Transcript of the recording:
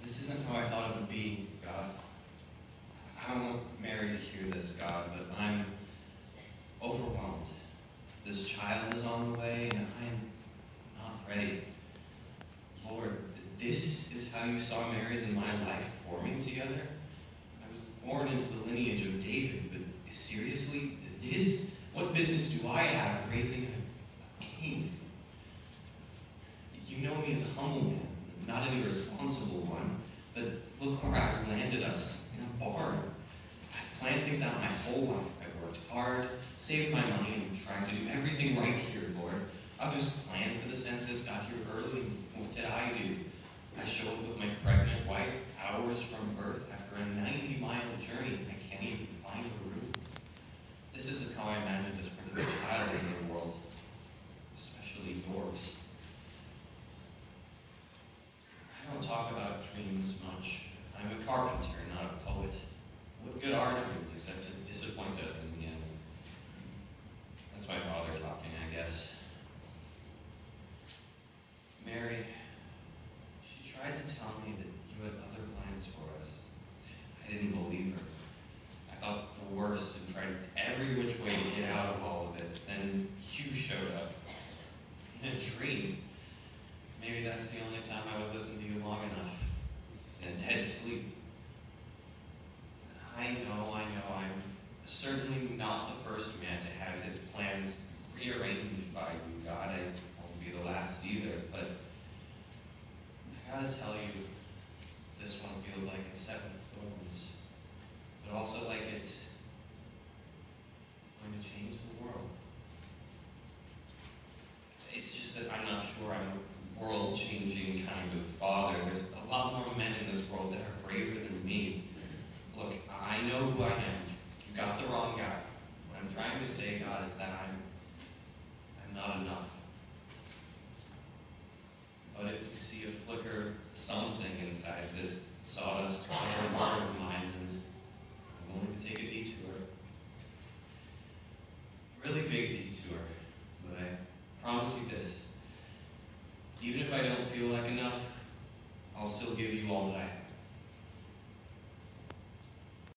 This isn't how I thought it would be, God. I don't want Mary to hear this, God, but I'm overwhelmed. This child is on the way, and I'm not ready. Lord, this is how you saw Mary's and my life forming together? I was born into the lineage of David, but seriously, this? What business do I have raising a king? You know me as a humble man, not an irresponsible one, but look where I've landed us, in a barn. I've planned things out my whole life. I worked hard, saved my money, and tried to do everything right here, Lord. Others planned for the census, got here early, and what did I do? I showed up with my pregnant wife hours from birth after a 90-mile journey. I can't even find a room. This isn't how I imagined us bringing a child into the world, especially yours. I don't talk about dreams much. I'm a carpenter, not a poet. What good are dreams except to disappoint us in the end? That's my father talking, I guess. Mary, she tried to tell me that you had other plans for us. I didn't believe her. I thought the worst and tried every which way to get out of all of it. Then you showed up in a dream. Maybe that's the only time I would listen to you long enough. In a dead sleep. I know, I'm certainly not the first man to have his plans rearranged by you, God. I won't be the last either, but I gotta tell you, this one feels like it's set with thorns, but also like it's going to change the world. It's just that I'm not sure I'm a world-changing kind of father. There's a lot more men in this world that are braver than me. Look, I know who I am. You got the wrong guy. What I'm trying to say, God, is that I'm not enough. But if you see a flicker of something inside this sawdust covered heart of mine, then I'm willing to take a detour. Really big detour. But I promise you this. Even if I don't feel like enough, I'll still give you all